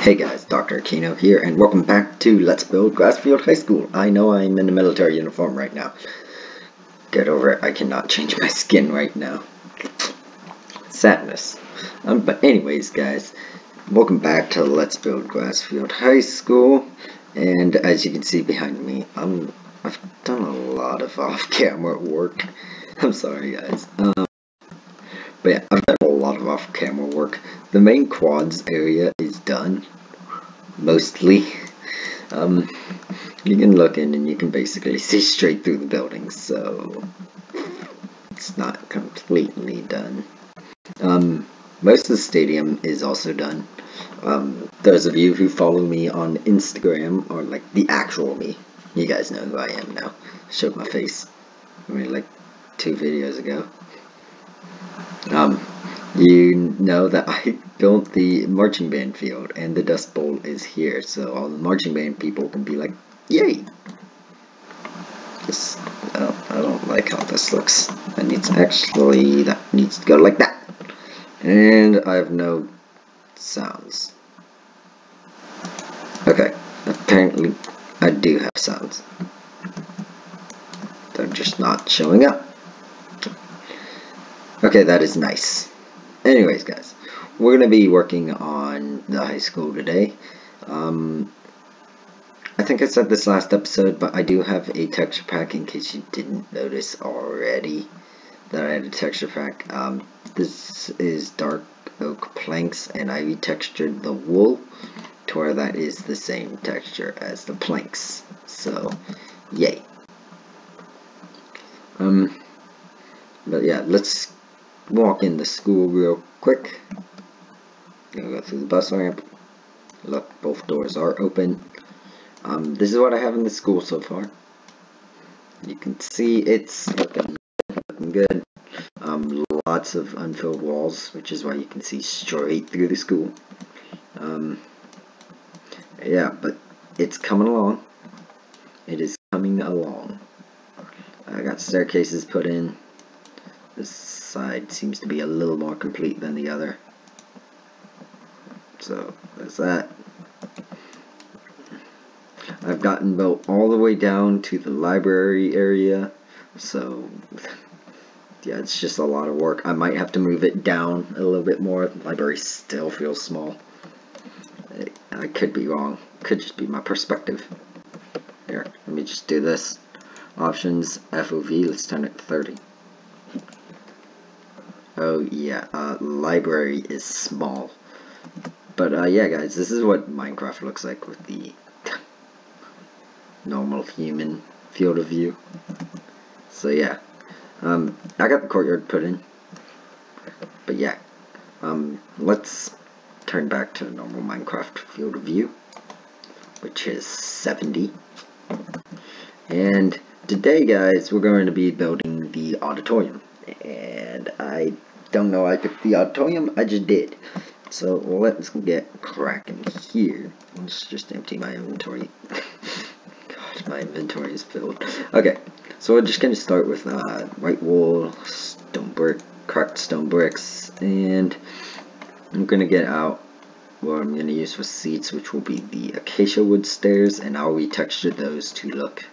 Hey guys, Dr. Aquino here, and welcome back to Let's Build Grassfield High School. I know I'm in a military uniform right now. Get over it, I cannot change my skin right now. Sadness. But anyways guys, welcome back to Let's Build Grassfield High School. And as you can see behind me, I've done a lot of off-camera work. I'm sorry guys. But yeah, I've done a lot of off-camera work. The main quads area is done, mostly. You can look in and you can basically see straight through the buildings, so it's not completely done. Most of the stadium is also done. Those of you who follow me on Instagram, or like the actual me, you guys know who I am now. Showed my face, I mean, like 2 videos ago. You know that I built the marching band field, and the Dust Bowl is here, so all the marching band people can be like, yay! Just, I don't like how this looks. That needs to go like that. And I have no sounds. Okay, apparently I do have sounds. They're just not showing up. Okay, that is nice. Anyways guys, we're going to be working on the high school today. I think I said this last episode, but I do have a texture pack in case you didn't notice already that I had a texture pack. This is dark oak planks, and I retextured the wool to where that is the same texture as the planks. So, yay. But yeah, let's walk in the school real quick. Gonna go through the bus ramp. Look, both doors are open. This is what I have in the school so far. You can see it's looking good. Lots of unfilled walls, which is why you can see straight through the school. Yeah, but it's coming along. It is coming along. I got staircases put in. This side seems to be a little more complete than the other. So, there's that. I've gotten built all the way down to the library area, so yeah, it's just a lot of work. I might have to move it down a little bit more. The library still feels small. I could be wrong. Could just be my perspective. Here, let me just do this. Options, FOV, let's turn it to 30. Oh yeah, library is small. But yeah guys, this is what Minecraft looks like with the normal human field of view. So yeah, I got the courtyard put in. But yeah, let's turn back to normal Minecraft field of view, which is 70. And today guys, we're going to be building the auditorium. And I don't know why I picked the auditorium, I just did. So let's get cracking here. Let's just empty my inventory. God, my inventory is filled. Okay, so we're just going to start with white wool, cracked stone bricks, and I'm going to get out what I'm going to use for seats, which will be the acacia wood stairs, and I'll retexture those to look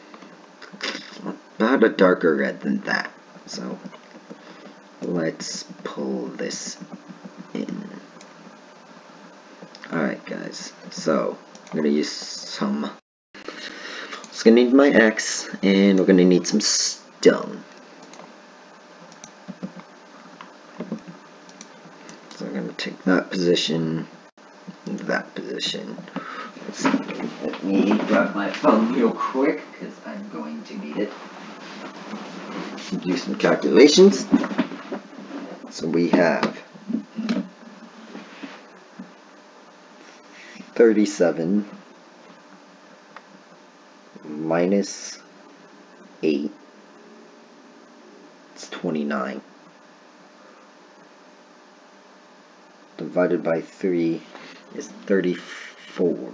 about a darker red than that. So let's pull this in. Alright guys, so I'm gonna use some, just gonna need my axe, and we're gonna need some stone. So I'm gonna take that position, and that position. Let me grab my phone real quick, because I'm going to need it. Do some calculations. So we have 37 minus 8, it's 29, divided by 3 is 34.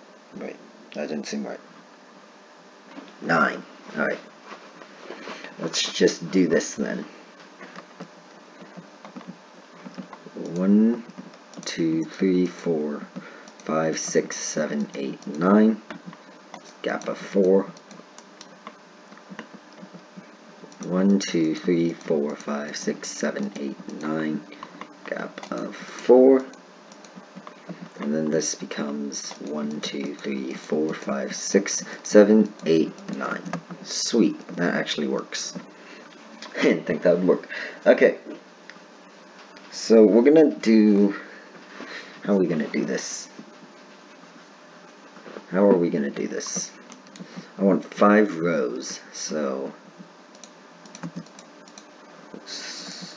Wait, that didn't seem right. 9. Alright. let's just do this then. 1, 2, 3, 4, 5, 6, 7, 8, 9. Gap of 4. 1, 2, 3, 4, 5, 6, 7, 8, 9. Gap of 4. And then this becomes 1, 2, 3, 4, 5, 6, 7, 8, 9. Sweet, that actually works. I didn't think that would work. Okay, so we're gonna do, how are we gonna do this? How are we gonna do this? I want 5 rows, so let's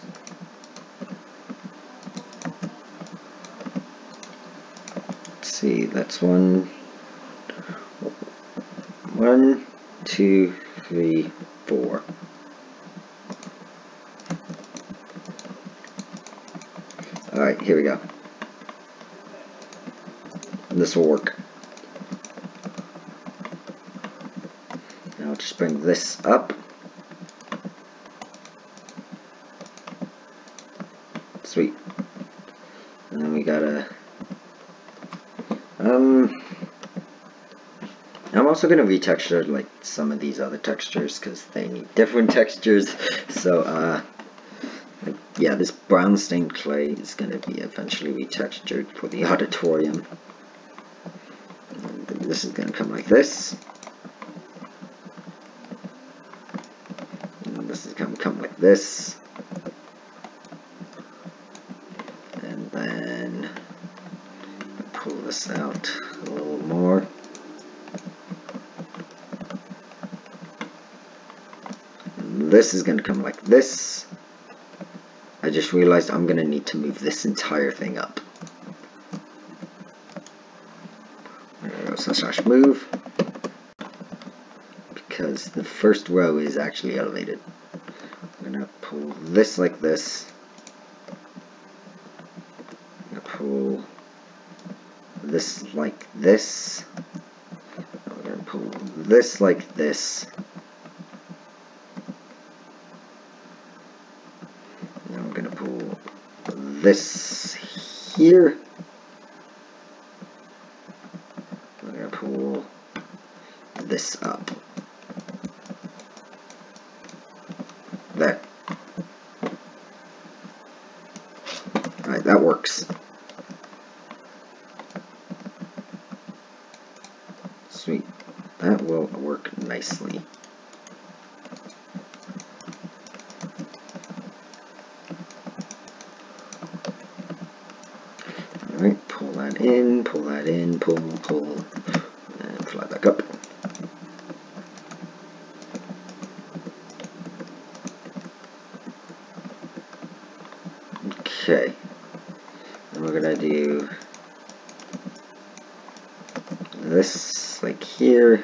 see, that's 1, 2, 3, 4. Alright, here we go. This will work. Now just bring this up. Sweet. And then we gotta I'm also gonna retexture like some of these other textures because they need different textures. So yeah, this brown stained clay is gonna be eventually retextured for the auditorium. And this is gonna come like this. And this is gonna come like this. And then pull this out a little more. And this is going to come like this. I just realized I'm going to need to move this entire thing up. / move. Because the first row is actually elevated. I'm going to pull this like this. I'm going to pull this like this. I'm going to pull this like this. Now I'm going to pull this here. I'm going to pull this up. There. Alright, that works. Sweet. That will work nicely. Alright, pull that in, pull, and fly back up. Okay. Then we're gonna do this like here.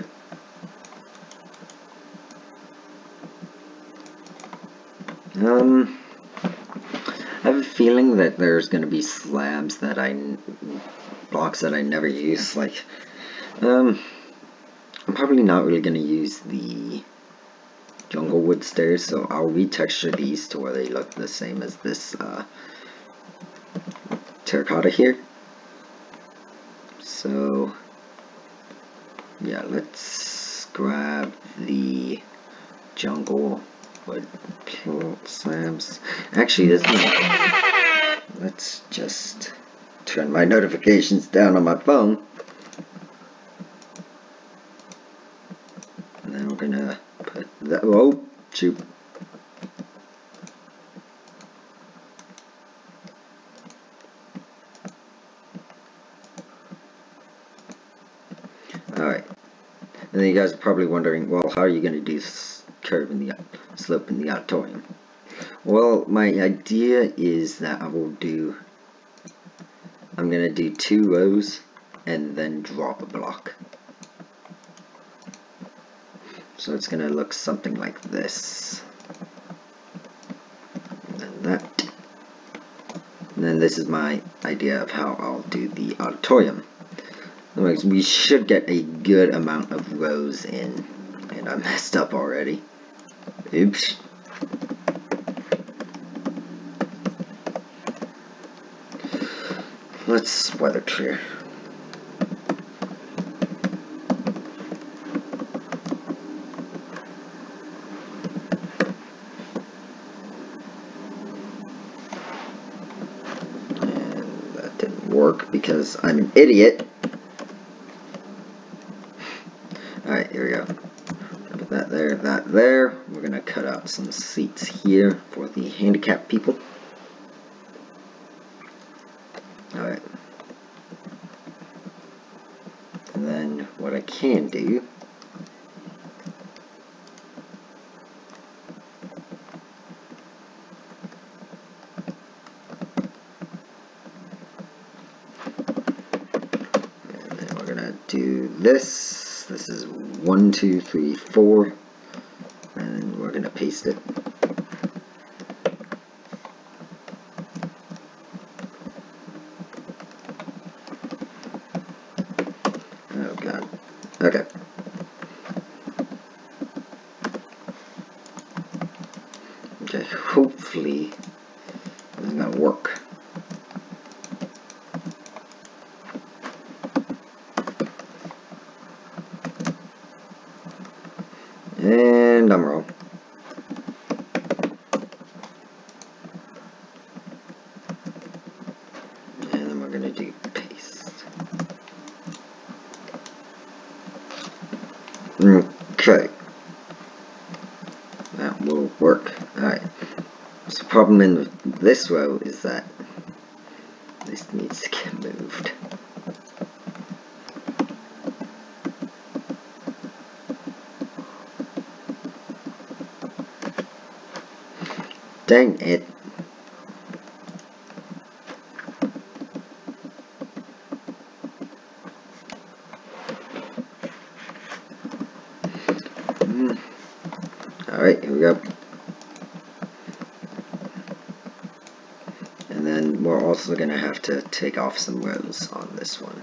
I have a feeling that there's going to be slabs that blocks that I never use. Like, I'm probably not really going to use the jungle wood stairs, so I'll retexture these to where they look the same as this terracotta here. So, yeah, let's grab the jungle wood slabs. Actually, this is, let's just turn my notifications down on my phone. And then we're gonna put that, oh, shoot. Alright. And then you guys are probably wondering, well, how are you gonna do this curve in the slope in the auditorium? Well, my idea is that I'm gonna do 2 rows and then drop a block. So it's gonna look something like this. And then that. And then this is my idea of how I'll do the auditorium. Anyways, we should get a good amount of rows in. And I messed up already. Oops. Let's weather clear. And that didn't work because I'm an idiot. Alright, here we go. Put that there, that there. We're gonna cut out some seats here for the handicapped people. Alright. And then what I can do and then we're gonna do this. This is 1, 2, 3, 4. And we're gonna paste it. Oh god. Okay. Okay, hopefully this is gonna work. And I'm wrong. And then we're gonna do paste. Okay. That will work. Alright. So the problem in this row is that this needs to get moved. Dang it. Alright, here we go. And then we're also going to have to take off some rows on this one.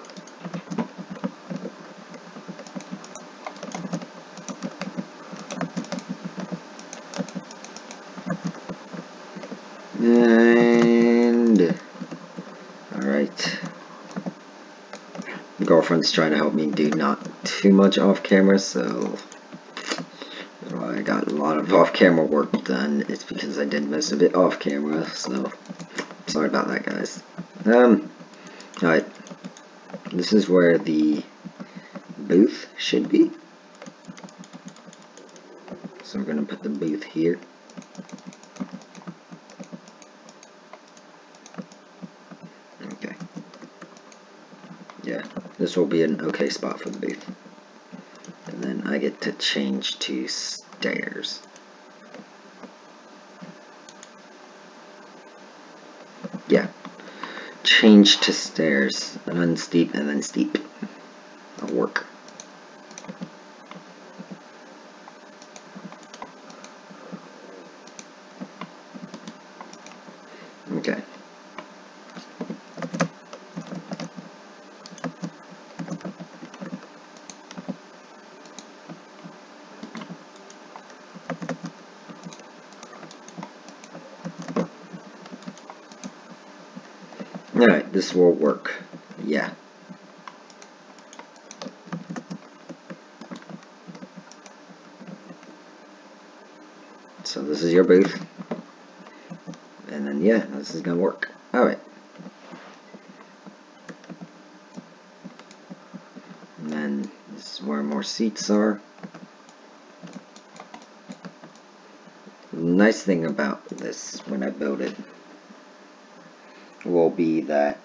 And alright. Girlfriend's trying to help me do not too much off camera, so I got a lot of off camera work done. It's because I did most of it off camera, so sorry about that, guys. Alright. This is where the booth should be. So we're gonna put the booth here. Okay. Yeah, this will be an okay spot for the booth. And then I get to change to stairs. Yeah. Change to stairs. And then steep and then steep. That'll work. Okay. Alright, this will work. Yeah. So this is your booth. And then yeah, this is gonna work. Alright. And then this is where more seats are. The nice thing about this when I build it will be that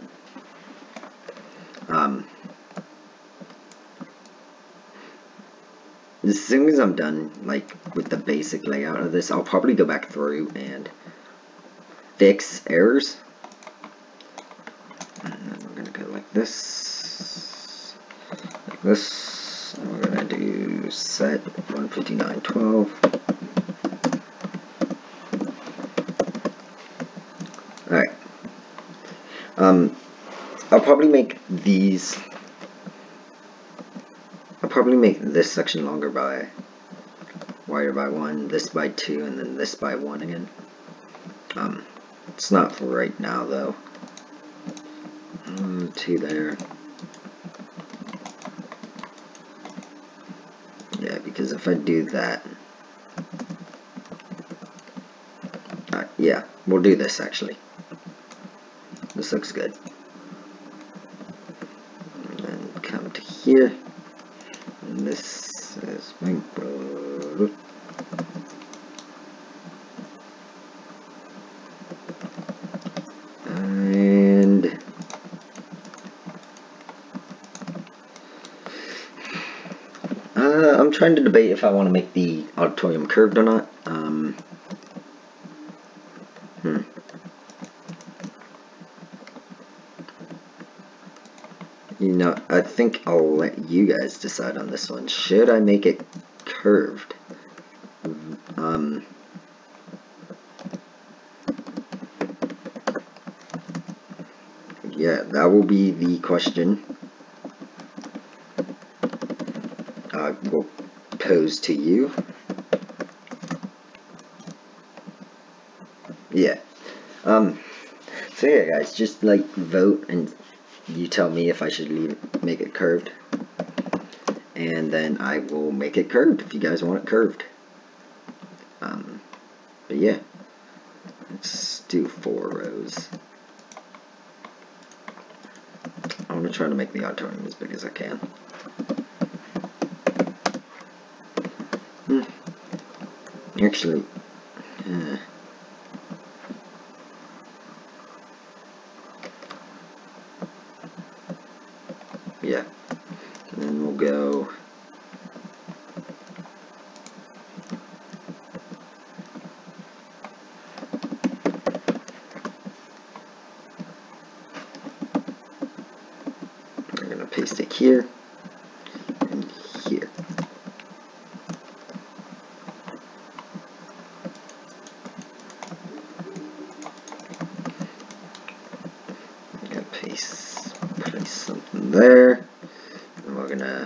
as soon as I'm done like with the basic layout of this, I'll probably go back through and fix errors. And then we're gonna go like this, and we're gonna do set 159.12. Alright. I'll probably make these. I'll probably make this section longer by wider by 1, this by 2, and then this by 1 again. It's not for right now though. 2 there. Yeah, because if I do that, yeah, we'll do this actually. This looks good. And then come to here, and this is my road. And I'm trying to debate if I want to make the auditorium curved or not. You know, I think I'll let you guys decide on this one. Should I make it curved? Yeah, that will be the question I will pose to you. Yeah. So yeah, guys, just like vote and you tell me if I should make it curved, and then I will make it curved if you guys want it curved. But yeah, let's do 4 rows. I want to try to make the auditorium as big as I can. Actually, yeah, and then we'll go I'm gonna paste it here and here. I'm gonna place something there, and we're gonna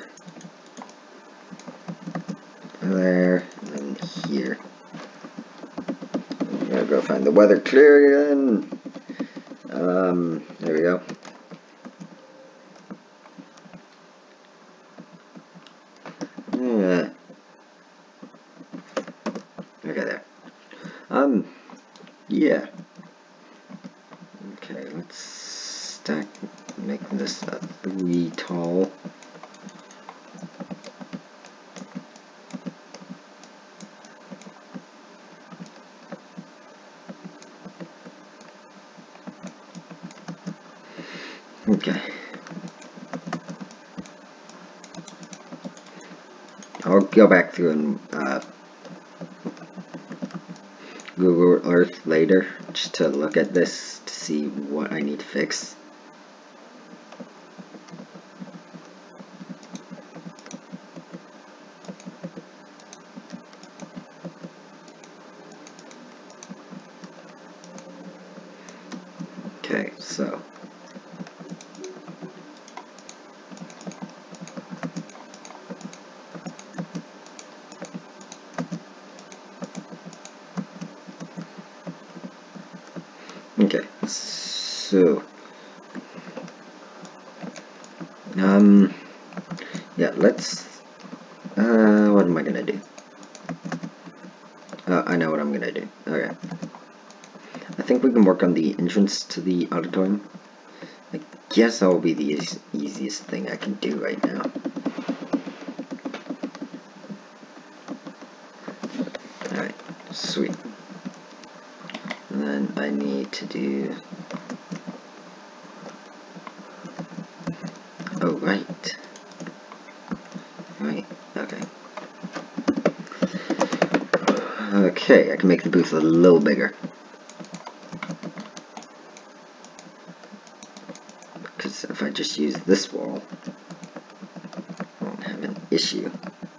there, and then here. I'm gonna go find the weather clear again. There we go. Yeah. Okay, there. Yeah. Okay, let's make this a 3 tall. Okay. I'll go back through and Google Earth later just to look at this to see what I need to fix. Okay, so yeah, let's what am I gonna do? I know what I'm gonna do. Okay, I think we can work on the entrance to the auditorium. I guess that will be the easiest thing I can do right now. Alright, sweet. And then I need to do... Oh, right. Right, okay. Okay, I can make the booth a little bigger. Because if I just use this wall, I won't have an issue.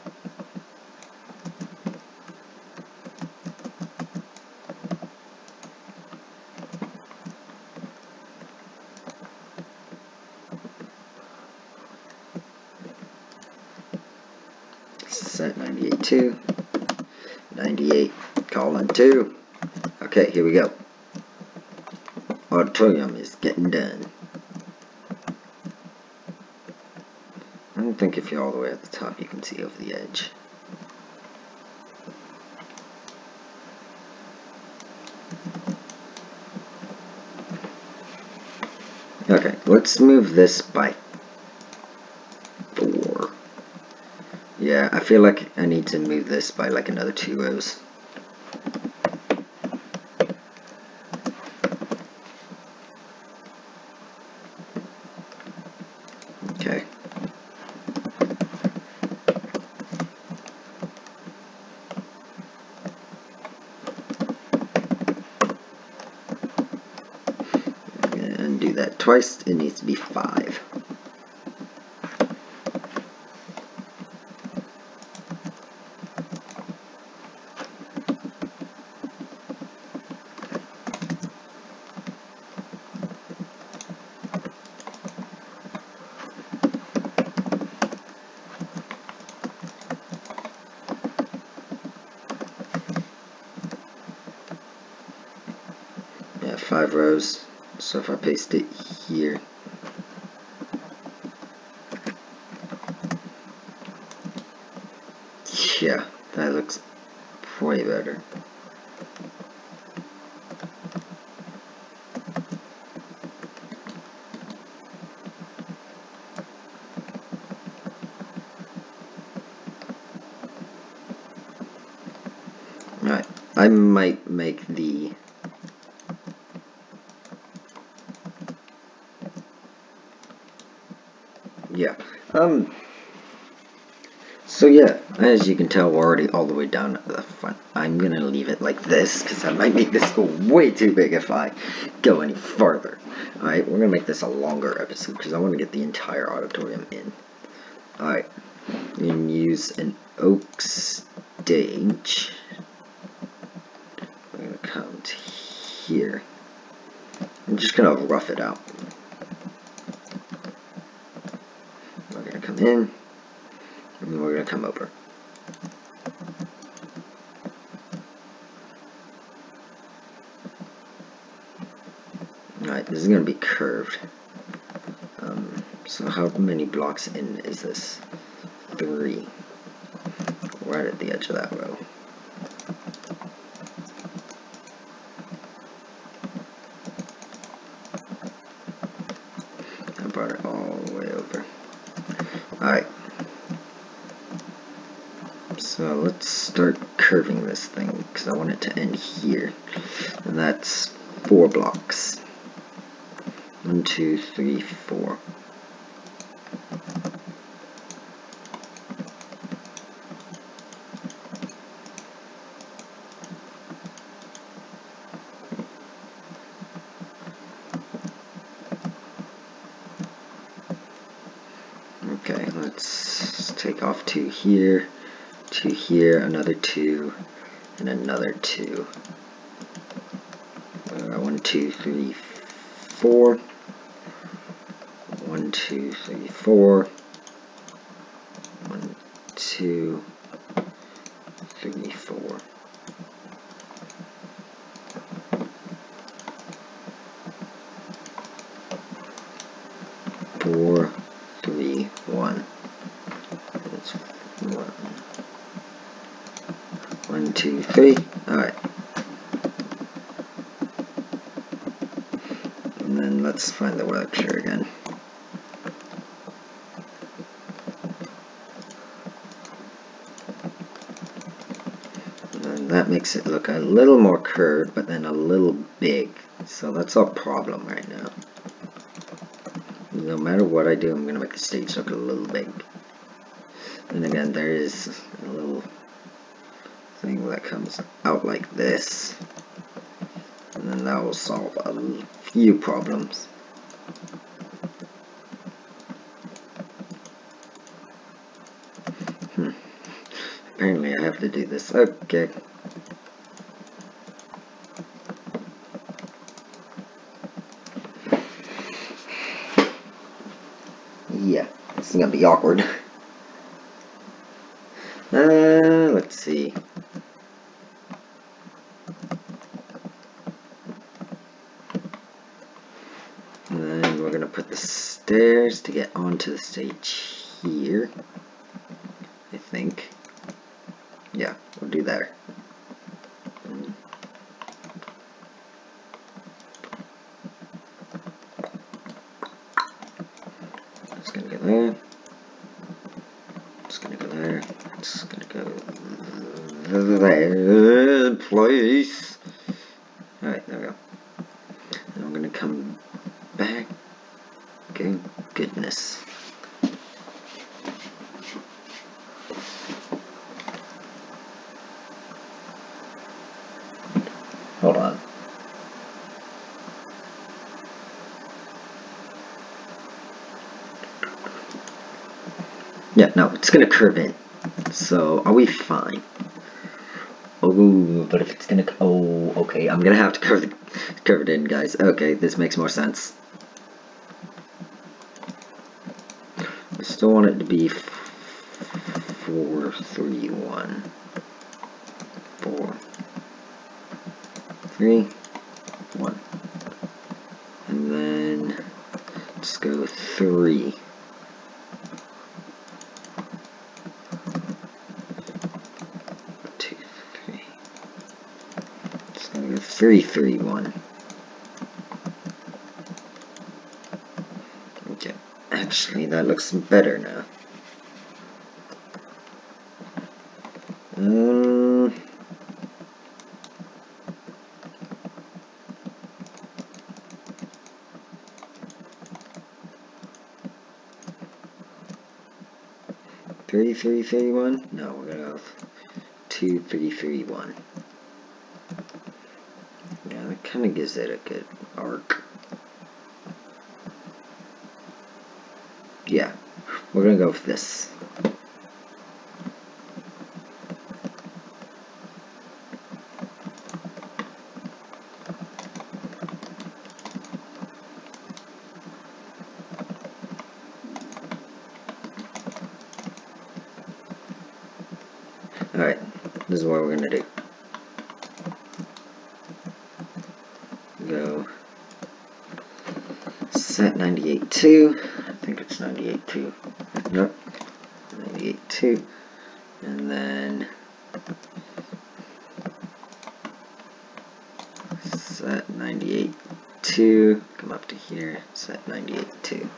Set 98.2, 98, colon 2. Okay, here we go. Auditorium is getting done. think if you're all the way at the top, you can see over the edge. Okay, let's move this by 4. Yeah, I feel like I need to move this by like another 2 rows. Okay. And do that twice, it needs to be 5. Yeah, 5 rows. So if I paste it here, yeah, that looks way better. Alright, I might make the so yeah, as you can tell, we're already all the way down at the front. I'm gonna leave it like this, because I might make this go way too big if I go any farther. Alright, we're gonna make this a longer episode, because I want to get the entire auditorium in. Alright, we're gonna use an oak stage. We're gonna come to here. I'm just gonna rough it out. We're gonna come in, and then we're gonna come over. Alright, this is gonna be curved. So how many blocks in is this? 3. Right at the edge of that row. I brought it all the way over. Alright. So let's start curving this thing, because I want it to end here. And that's 4 blocks. 1, 2, 3, 4. Okay, let's take off 2 here, 2 here, another 2, and another 2. 1, 2, 3, 4. 1, 2, 3, 4. 1, 2, 3, 4. Four, 3, 1. That's 1. 1, 2, 3. Alright. And then let's find the lecture again. And that makes it look a little more curved, but then a little big. So that's our problem right now. No matter what I do, I'm going to make the stage look a little big. And again, there is a little thing that comes out like this. And then that will solve a few problems. Apparently I have to do this. Okay. Yeah, this is gonna be awkward. Let's see. And then we're gonna put the stairs to get onto the stage here, I think. Yeah, we'll do there. It's gonna go there. It's gonna go there. It's gonna go there, place. Alright, there we go. And I'm gonna come back. Okay, goodness. Hold on. Yeah, no, it's gonna curve in. So, are we fine? Oh, but if it's gonna... Oh, okay, I'm gonna have to curve it in, guys. Okay, this makes more sense. I still want it to be 4, 3, 1. 4, 3, 1. And then let's go 3. 2, 3. Let's go 3, 3, 1. Okay, actually that looks better now. 3, 3, 3, 1? No, we're gonna go 2, 3, 3, 1. Yeah, that kind of gives it a good arc. Yeah, we're gonna go with this. Alright, this is what we're gonna do. Go set 98.2. I think it's 98.2. Nope. 98.2. And then set 98.2. Come up to here. Set 98.2.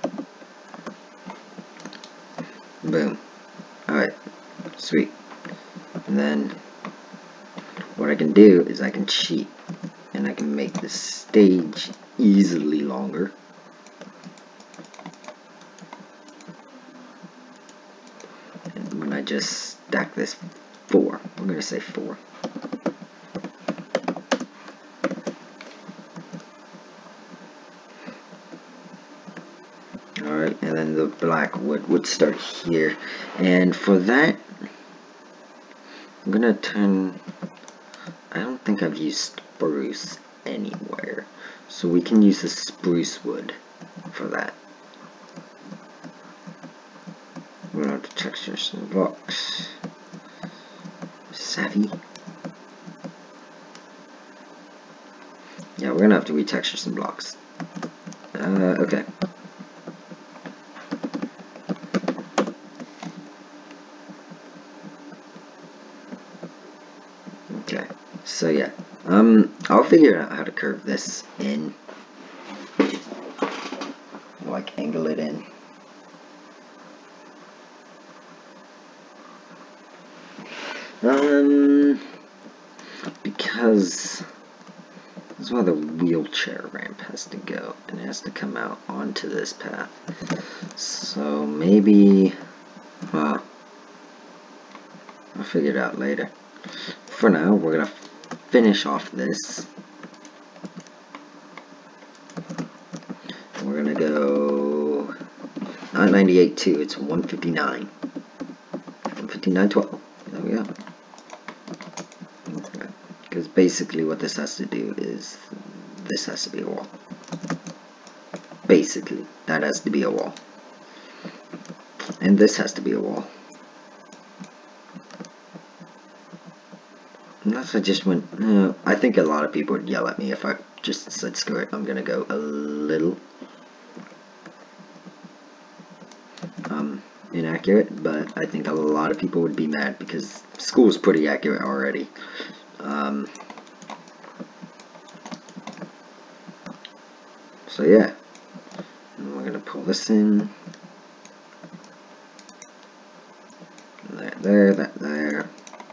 Boom. Alright. Sweet. And then what I can do is I can cheat. And I can make this stage easily longer. And when I just stack this 4, we're going to say 4. Alright, and then the black would start here. And for that, I'm going to turn... I don't think I've used spruce anywhere, so we can use the spruce wood for that. We're going to have to texture some blocks. Savvy. Yeah, we're going to have to retexture some blocks. Okay. Okay, so yeah. I'll figure out how to curve this in. Like, angle it in. Because this is where the wheelchair ramp has to go, and it has to come out onto this path. So maybe, I'll figure it out later. For now, we're gonna finish off this. We're gonna go not 98.2, it's 159. 159.12. There we go. Because basically what this has to do is this has to be a wall. Basically, that has to be a wall. And this has to be a wall. Unless I just went, I think a lot of people would yell at me if I just said screw it, I'm gonna go a little accurate, but I think a lot of people would be mad because school's pretty accurate already. So yeah, and we're gonna pull this in. There, that there.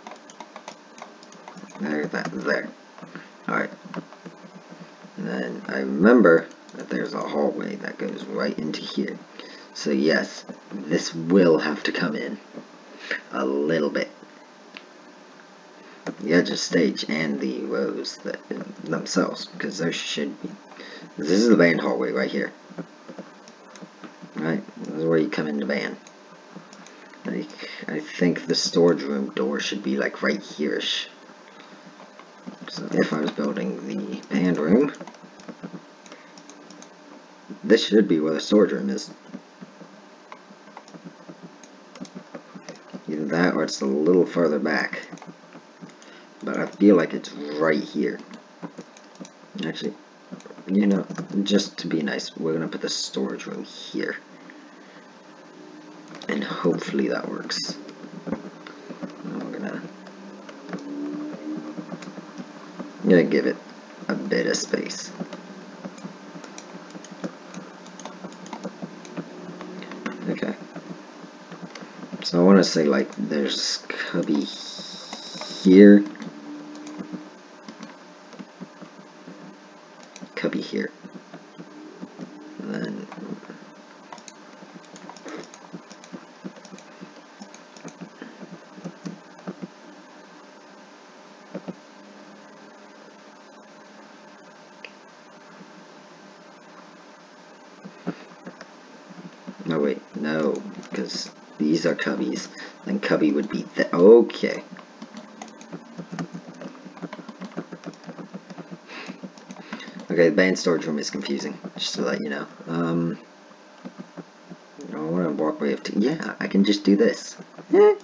There, that there. Alright. And then I remember that there's a hallway that goes right into here. So yes, this will have to come in a little bit. The edge of stage and the rows that themselves, because there should be. This is the band hallway right here. Right? This is where you come into band. Like, I think the storage room door should be like right here-ish. So if I was building the band room, this should be where the storage room is. Either that or it's a little further back. But I feel like it's right here. Actually, you know, just to be nice, we're gonna put the storage room here. And hopefully that works. And we're gonna give it a bit of space. Okay. So I want to say like there's cubby here. Cubby here. And then no, wait, no, because these are cubbies. Then cubby would be okay. Okay, the band storage room is confusing, just to let you know. I want to walkway of 2. Yeah, I can just do this. There.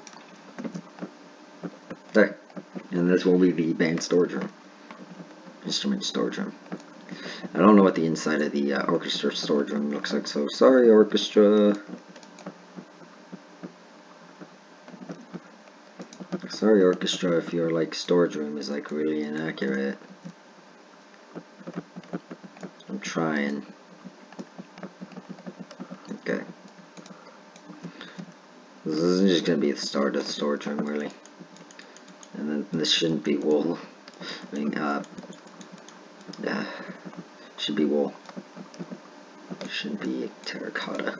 And this will be the band storage room. Instrument storage room. I don't know what the inside of the orchestra storage room looks like, so sorry, orchestra. Sorry, orchestra, if your like storage room is like really inaccurate. I'm trying. Okay. This is just gonna be the start of the storage room, really. And then this shouldn't be wool. I mean, should be wool. Shouldn't be terracotta.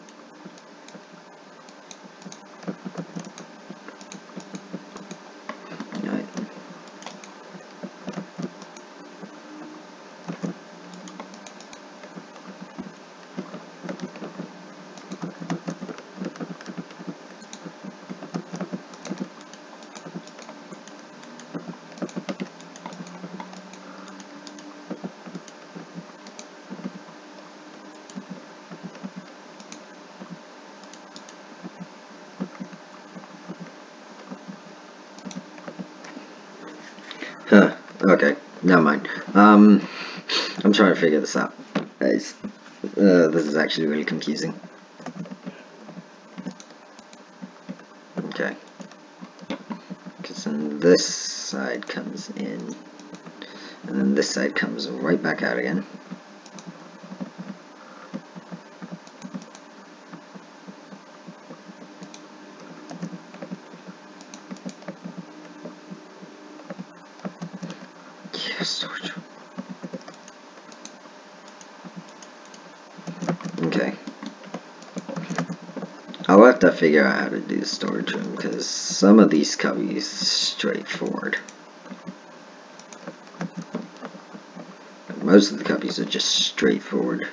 Alright. Huh, okay, never mind. I'm trying to figure this out. Guys, this is actually really confusing. Okay. Because then this side comes in, and then this side comes right back out again. Storage. Okay. I'll have to figure out how to do the storage room because some of these cubbies straightforward. Most of the cubbies are just straightforward.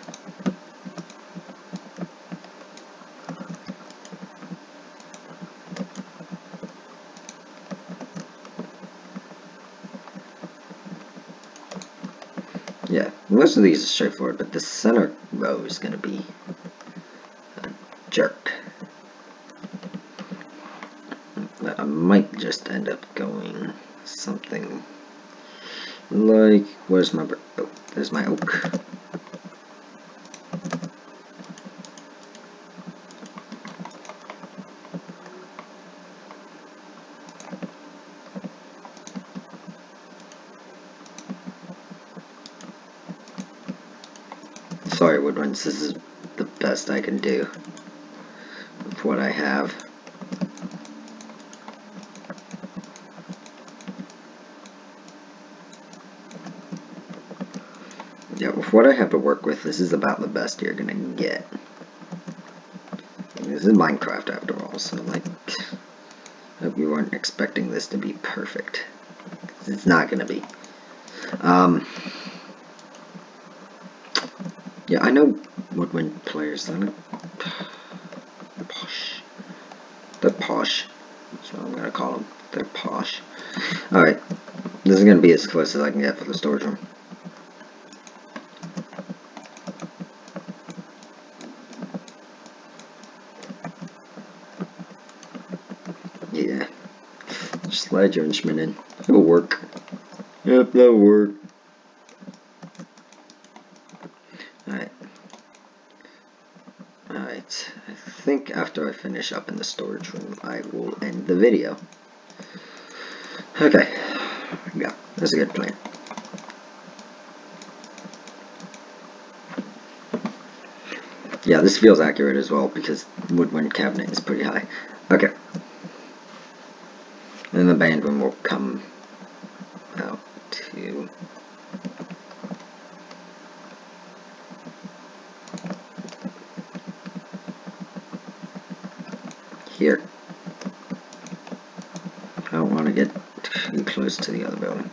Yeah, most of these are straightforward, but the center row is going to be a jerk. I might just end up going something like, where's my, oh, there's my oak. Sorry, woodwinds, this is the best I can do with what I have. Yeah, with what I have to work with, this is about the best you're gonna get. This is Minecraft after all, so like, I hope you weren't expecting this to be perfect. It's not gonna be. Yeah, I know woodwind players, they're like, posh. They're posh. That's what I'm gonna call them. They're posh. Alright, this is gonna be as close as I can get for the storage room. Yeah. Just slide your instrument in. It'll work. Yep, that'll work. Alright. Alright. I think after I finish up in the storage room, I will end the video. Okay. Yeah, that's a good plan. Yeah, this feels accurate as well because woodwind cabinet is pretty high. Okay. And the band room will come out to here. I don't want to get too close to the other building.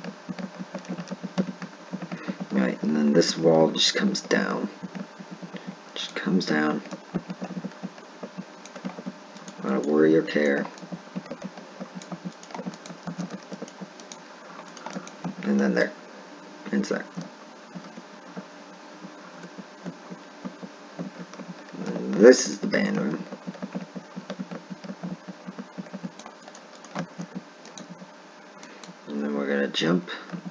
Right, and then this wall just comes down. Just comes down. I don't worry or care. And then there. Inside. And this is the band room. And then we're gonna jump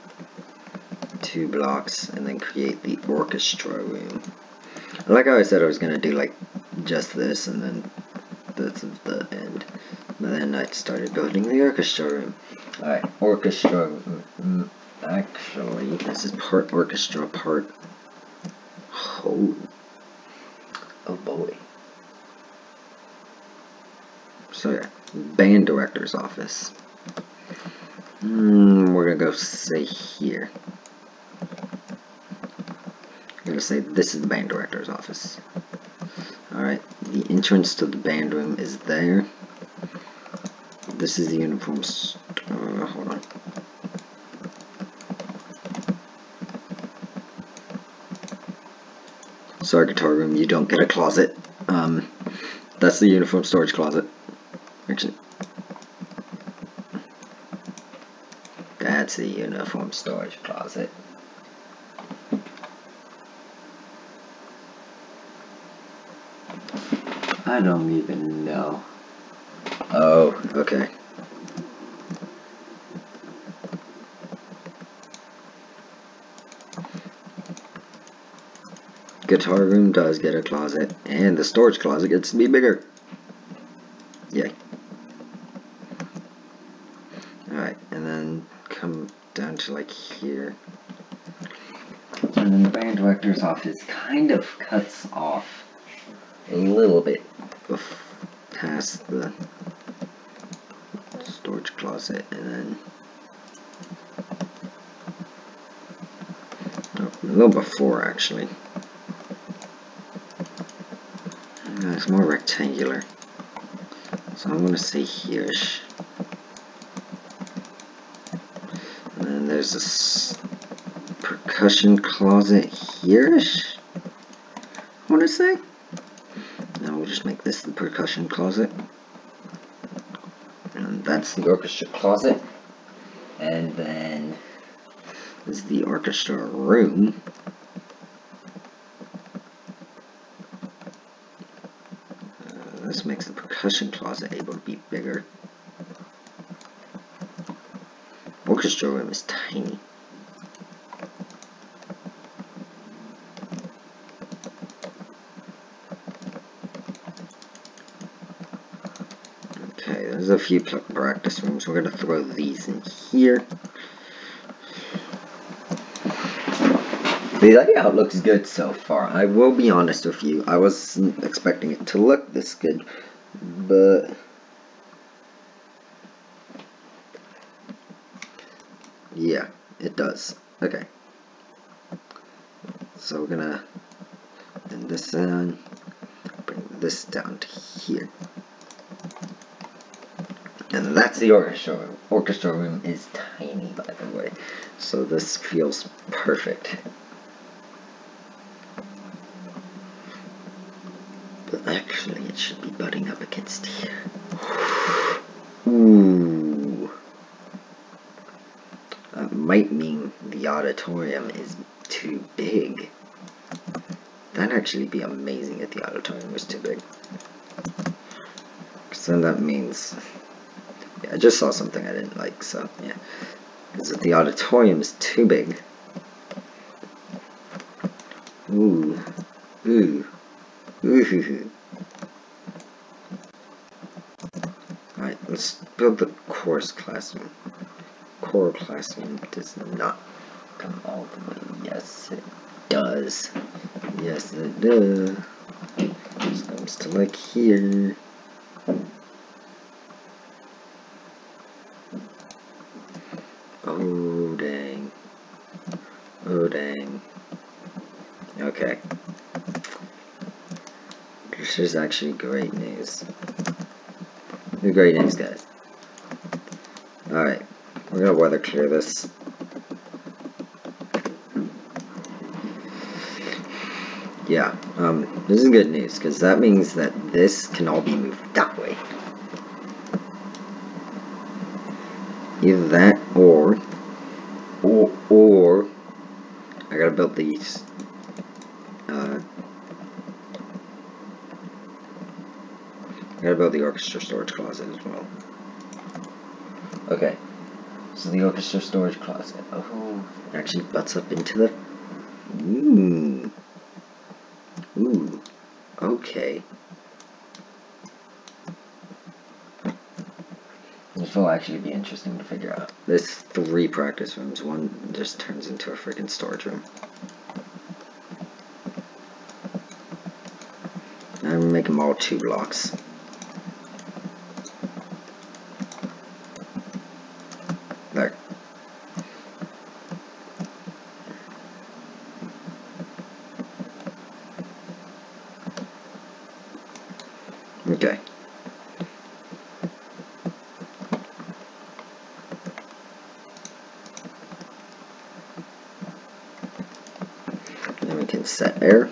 2 blocks and then create the orchestra room. Like how I said I was gonna do like just this and then that's the end. But then I started building the orchestra room. Alright, orchestra room. Actually, this is part orchestra, part... Oh boy. So yeah, band director's office. We're gonna go say here. I'm gonna say this is the band director's office. Alright, the entrance to the band room is there. This is the uniform hold on. Sorry, guitar room, you don't get a closet. That's the uniform storage closet. Actually, that's the uniform storage closet. I don't even know. Oh, okay. Guitar room does get a closet, and the storage closet gets to be bigger. Yay. Alright, and then come down to like here. And then the band director's office kind of cuts off a little bit past the storage closet, and then a little before actually. It's more rectangular, so I'm gonna say here-ish. And then there's this percussion closet here-ish, I wanna say. Now we'll just make this the percussion closet. And that's the orchestra closet. And then this is the orchestra room. This makes the percussion closet able to be bigger. Orchestra room is tiny. Okay, there's a few practice rooms. We're going to throw these in here. The layout looks good so far. I will be honest with you. I wasn't expecting it to look this good, but yeah, it does. Okay. So we're gonna bring this down, bring this down to here. And that's the orchestra room. Orchestra room is tiny, by the way, so this feels perfect. But actually, it should be butting up against here. Ooh. That might mean the auditorium is too big. That'd actually be amazing if the auditorium was too big. Because then that means... Yeah, I just saw something I didn't like, so yeah. Because if the auditorium is too big... Ooh. Ooh. Ooh. Alright, let's build the chorus classroom. Core classroom does not come all the way. Yes, it does. Yes, it does. Just comes to like here. Oh, dang. Oh, dang. Okay. This is actually great news. Great news, guys. Alright. We're gonna weather clear this. Yeah, this is good news, because that means that this can all be moved that way. Either that, or I gotta build these, I gotta build the orchestra storage closet as well. Okay, so the orchestra storage closet, oh, it actually butts up into the, ooh, okay. This will actually be interesting to figure out. There's 3 practice rooms, one just turns into a freaking storage room. I'm make them all 2 blocks. There. Okay. Then we can set air.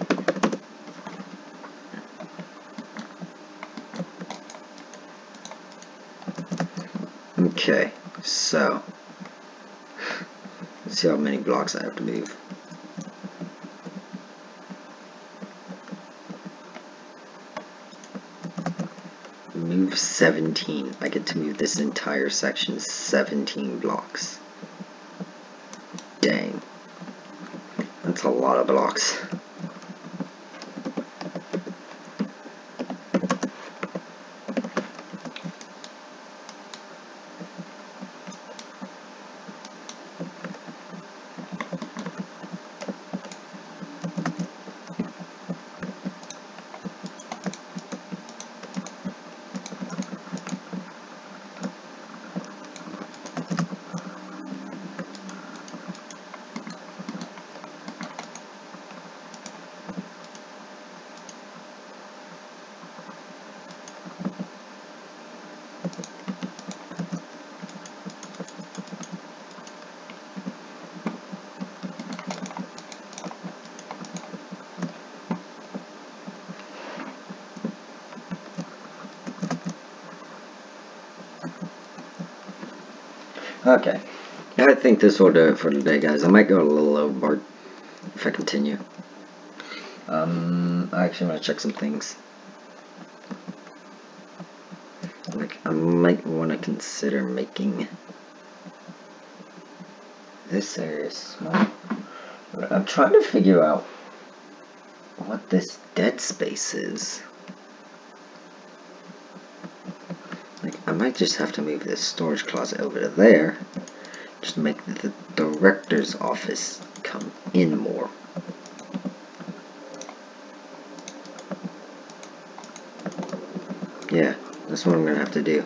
Okay, so let's see how many blocks I have to move. Move 17. I get to move this entire section 17 blocks. Dang. That's a lot of blocks. Okay, I think this will do it for today, guys. I might go a little overboard if I continue. I actually want to check some things. Like, I might want to consider making this area small. But I'm trying to figure out what this dead space is. Like, I might just have to move this storage closet over to there, Just make the director's office come in more. Yeah, that's what I'm gonna have to do.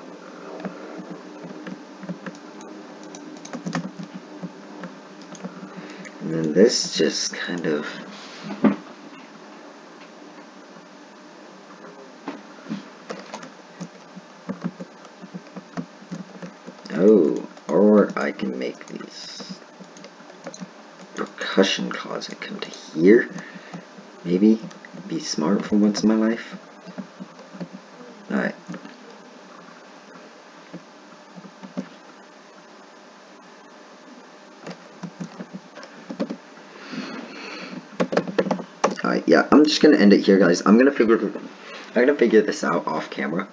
And then this just kind of... Oh, or I can make these percussion closet come to here. Maybe be smart for once in my life. Alright. Alright, yeah, I'm just gonna end it here, guys. I'm gonna figure this out off camera.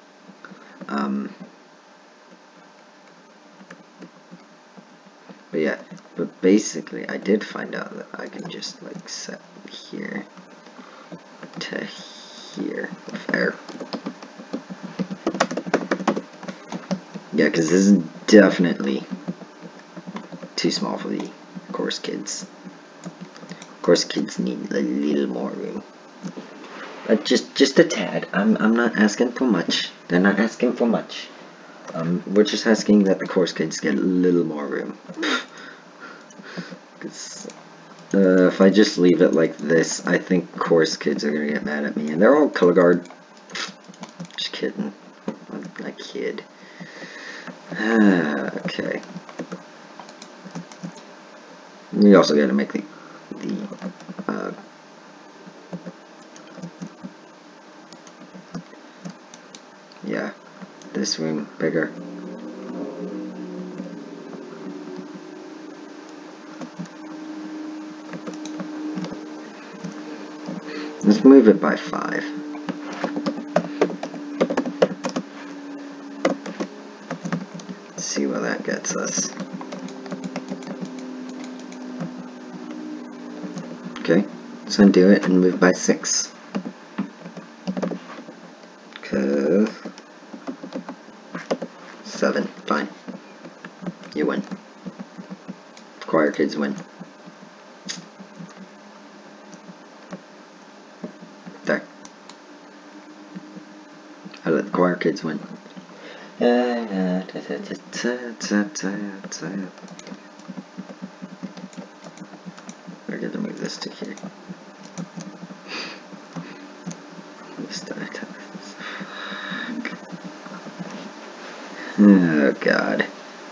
But yeah, but basically I did find out that I can just like set here to here. Fair. Yeah, because this is definitely too small for the course kids. Course kids need a little more room. Just a tad. I'm not asking for much. They're not asking for much. We're just asking that the course kids get a little more room. Because if I just leave it like this, I think course kids are gonna get mad at me, and they're all color guard. Just kidding. I'm a kid. Okay. We also gotta make the yeah, this room bigger. Let's move it by 5. Let's see what that gets us. Okay, so undo it and move by 6. Cause 7, fine. You win. Choir kids win. There. I let the choir kids win. We're gonna move this to here. Oh god.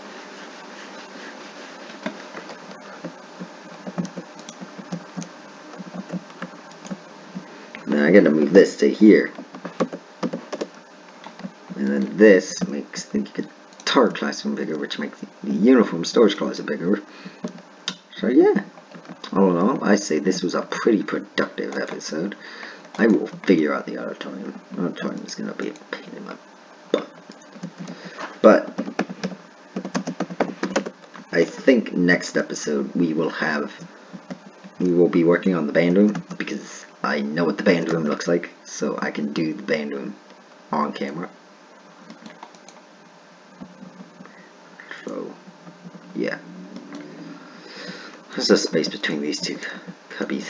Now I gotta move this to here. And then this makes the guitar classroom bigger, which makes the uniform storage closet bigger. So yeah, all in all, I say this was a pretty productive episode. I will figure out the auditorium. Auditorium is gonna be a pain in my butt. But I think next episode we will be working on the band room, because I know what the band room looks like, so I can do the band room on camera. So yeah, there's a space between these two cubbies.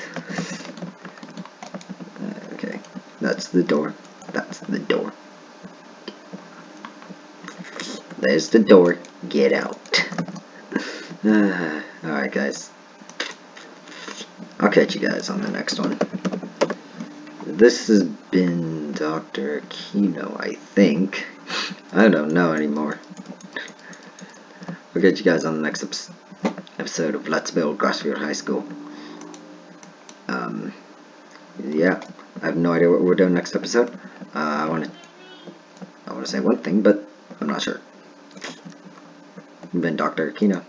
Okay, that's the door. That's the door. There's the door. Get out. Alright guys, I'll catch you guys on the next one. This has been Dr. Aquino, I think. I don't know anymore. I'll catch you guys on the next episode of Let's Build Grassfield High School. Yeah, I have no idea what we're doing next episode. I want to say one thing, but I'm not sure. I've been Dr. Aquino.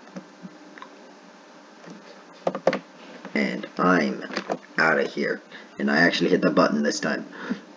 And I'm out of here. And I actually hit the button this time.